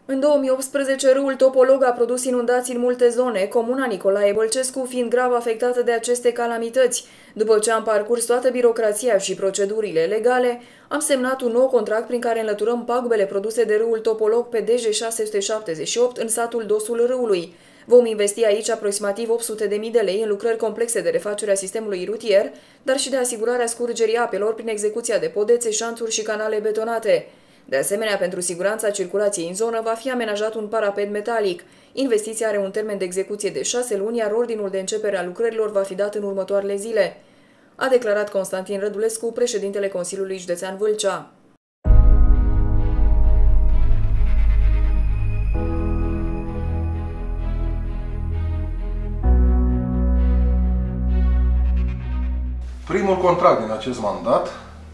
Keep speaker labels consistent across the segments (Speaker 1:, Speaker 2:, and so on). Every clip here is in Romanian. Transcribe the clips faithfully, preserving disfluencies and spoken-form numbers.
Speaker 1: În două mii optsprezece, râul Topolog a produs inundații în multe zone, comuna Nicolae Bălcescu fiind grav afectată de aceste calamități. După ce am parcurs toată birocrația și procedurile legale, am semnat un nou contract prin care înlăturăm pagubele produse de râul Topolog pe D J șase sute șaptezeci și opt în satul Dosul Râului. Vom investi aici aproximativ opt sute de mii de lei în lucrări complexe de refacere a sistemului rutier, dar și de asigurarea scurgerii apelor prin execuția de podețe, șanțuri și canale betonate. De asemenea, pentru siguranța circulației în zonă va fi amenajat un parapet metalic. Investiția are un termen de execuție de șase luni, iar ordinul de începere a lucrărilor va fi dat în următoarele zile, a declarat Constantin Rădulescu, președintele Consiliului Județean Vâlcea.
Speaker 2: Primul contract din acest mandat,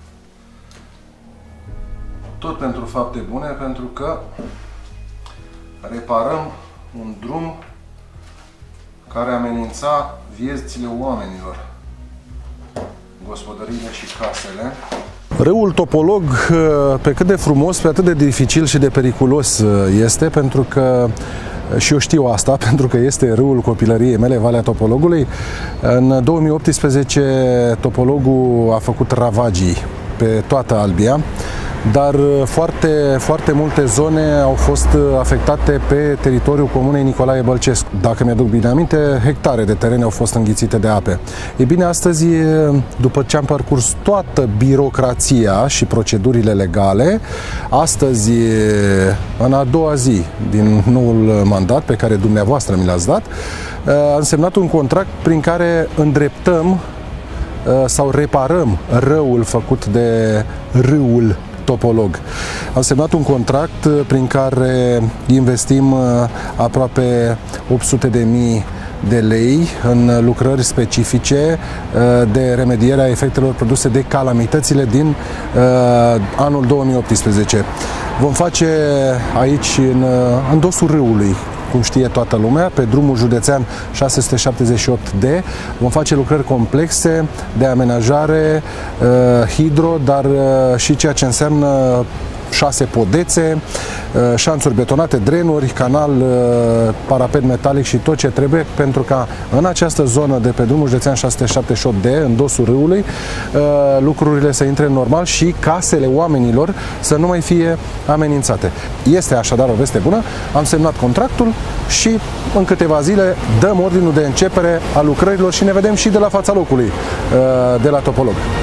Speaker 2: tot pentru fapte bune, pentru că reparăm un drum care amenința viețile oamenilor, gospodăriile și casele.
Speaker 3: Râul Topolog, pe cât de frumos, pe atât de dificil și de periculos este, pentru că, și eu știu asta, pentru că este râul copilăriei mele, Valea Topologului. În două mii optsprezece, Topologul a făcut ravagii pe toată Albia, dar foarte, foarte multe zone au fost afectate pe teritoriul comunei Nicolae Bălcescu. Dacă mi-aduc bine aminte, hectare de terene au fost înghițite de ape. E bine, astăzi, după ce am parcurs toată birocrația și procedurile legale, astăzi, în a doua zi din noul mandat pe care dumneavoastră mi l-ați dat, am semnat un contract prin care îndreptăm sau reparăm răul făcut de râul Topolog. Am semnat un contract prin care investim aproape opt sute de mii de lei în lucrări specifice de remediere a efectelor produse de calamitățile din uh, anul două mii optsprezece. Vom face aici, în, în dosul râului, cum știe toată lumea, pe drumul județean șase sute șaptezeci și opt D, vom face lucrări complexe de amenajare, uh, hidro, dar uh, și ceea ce înseamnă șase podețe, șanțuri betonate, drenuri, canal, parapet metalic și tot ce trebuie pentru ca în această zonă de pe drumul județean șase sute șaptezeci și opt D, în dosul râului, lucrurile să intre normal și casele oamenilor să nu mai fie amenințate. Este așadar o veste bună, am semnat contractul și în câteva zile dăm ordinul de începere a lucrărilor și ne vedem și de la fața locului, de la Topolog.